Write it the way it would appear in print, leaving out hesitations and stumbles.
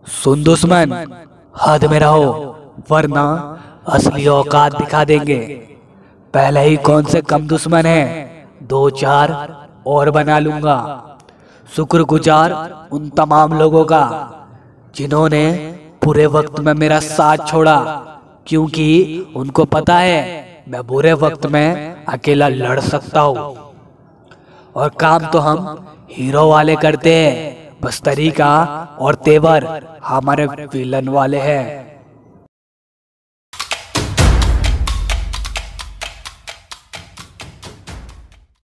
सुन दुश्मन, हद में रहो वरना असली औकात दिखा देंगे। पहले ही कौन से कम दुश्मन हैं, दो चार और बना लूंगा। शुक्रगुजार उन तमाम लोगों का जिन्होंने बुरे वक्त में मेरा साथ छोड़ा, क्योंकि उनको पता है मैं बुरे वक्त में अकेला लड़ सकता हूँ। और काम तो हम हीरो वाले करते हैं, बस तरीका और तेवर हमारे विलन वाले हैं।